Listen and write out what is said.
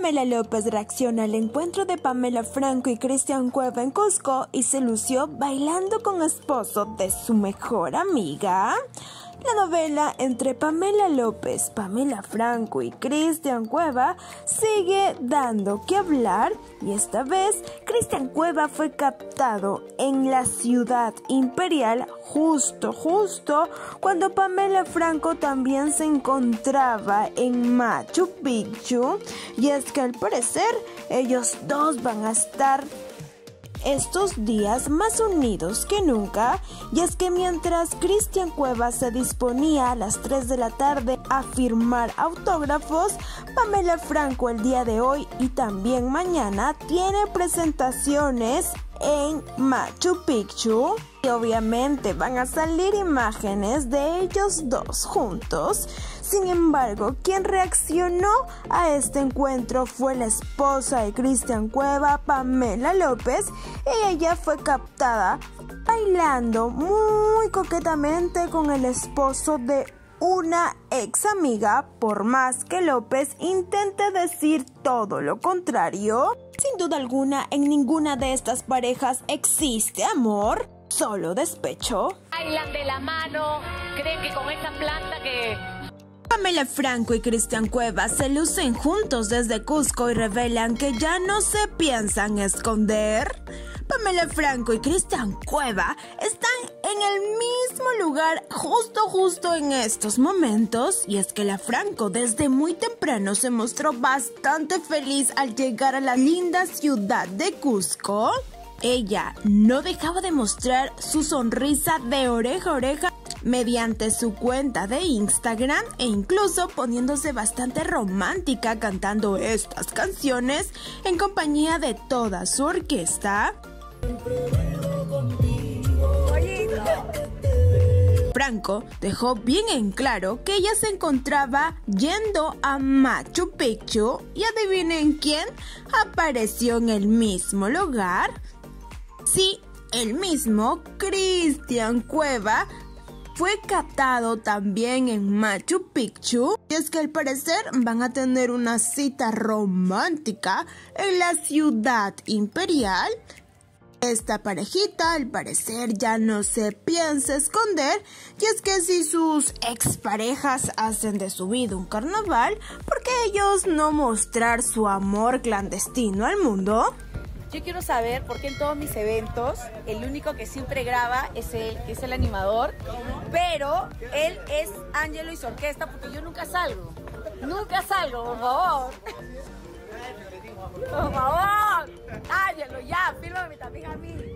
Pamela López reacciona al encuentro de Pamela Franco y Cristian Cueva en Cusco y se lució bailando con esposo de su mejor amiga. La novela entre Pamela López, Pamela Franco y Cristian Cueva sigue dando que hablar y esta vez Cristian Cueva fue captado en la ciudad imperial justo cuando Pamela Franco también se encontraba en Machu Picchu, y es que al parecer ellos dos van a estar estos días más unidos que nunca, y es que mientras Cristian Cueva se disponía a las 3 de la tarde a firmar autógrafos, Pamela Franco el día de hoy y también mañana tiene presentaciones en Machu Picchu y obviamente van a salir imágenes de ellos dos juntos. Sin embargo, quien reaccionó a este encuentro fue la esposa de Cristian Cueva, Pamela López, y ella fue captada bailando muy coquetamente con el esposo de una ex amiga, por más que López intente decir todo lo contrario. Sin duda alguna, en ninguna de estas parejas existe amor, solo despecho. Bailan de la mano, creen que con esa planta que... Pamela Franco y Cristian Cueva se lucen juntos desde Cusco y revelan que ya no se piensan esconder. Pamela Franco y Cristian Cueva están en el mismo lugar justo en estos momentos, y es que la Franco desde muy temprano se mostró bastante feliz al llegar a la linda ciudad de Cusco. Ella no dejaba de mostrar su sonrisa de oreja a oreja mediante su cuenta de Instagram e incluso poniéndose bastante romántica cantando estas canciones en compañía de toda su orquesta. Franco dejó bien en claro que ella se encontraba yendo a Machu Picchu y adivinen quién apareció en el mismo lugar. Sí, el mismo Cristian Cueva fue captado también en Machu Picchu, y es que al parecer van a tener una cita romántica en la ciudad imperial. Esta parejita al parecer ya no se piensa esconder, y es que si sus exparejas hacen de su vida un carnaval, ¿por qué ellos no mostrar su amor clandestino al mundo? Yo quiero saber por qué en todos mis eventos el único que siempre graba es él, que es el animador, pero él es Ángelo y su orquesta, porque yo nunca salgo. Nunca salgo, por favor. Por favor. Ángelo, ya, fírmame también a mí.